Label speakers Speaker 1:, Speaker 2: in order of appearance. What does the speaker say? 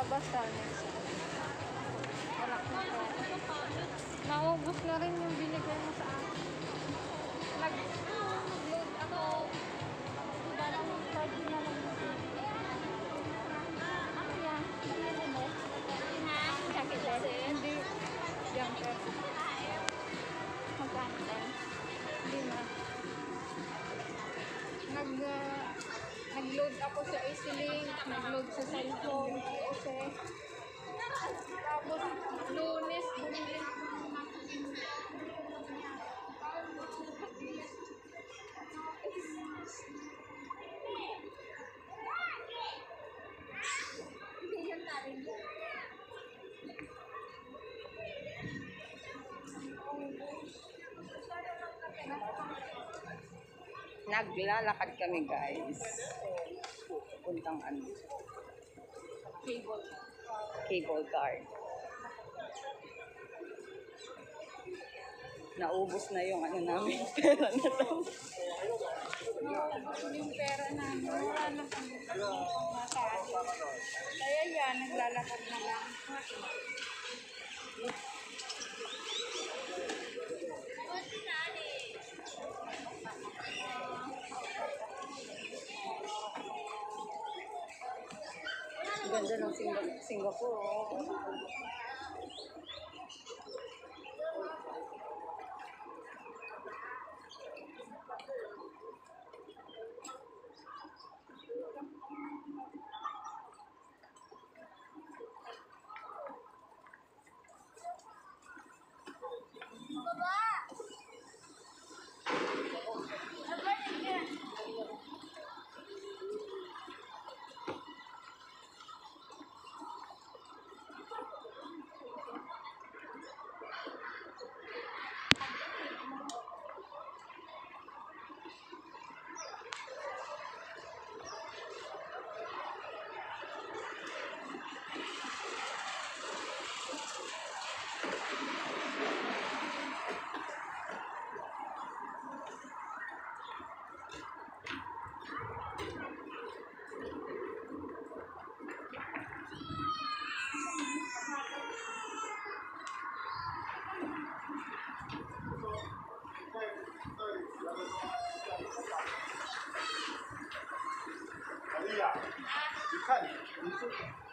Speaker 1: basta next. Wala ko po. Naubos na rin yung binigay mo sa akin. Nag-load ako. Parang charge na lang. Ano yan? Ano mo? Jacket din? Hindi. Jumper. Magkano din? Hindi na. Nag-load ako sa AC-Link, nag-load sa cellphone, kasi tapos Lunes, bumili ako ng
Speaker 2: Naglalakad kami guys. Puntang ano? Cable car. Naubos na yung ano namin, pera na to.
Speaker 1: yung pera namin. Wala na kami pang-masahe. Kaya yan, naglalakad na lang.
Speaker 2: Ang ganda ng Singapore.
Speaker 3: Maria, 你看，你这。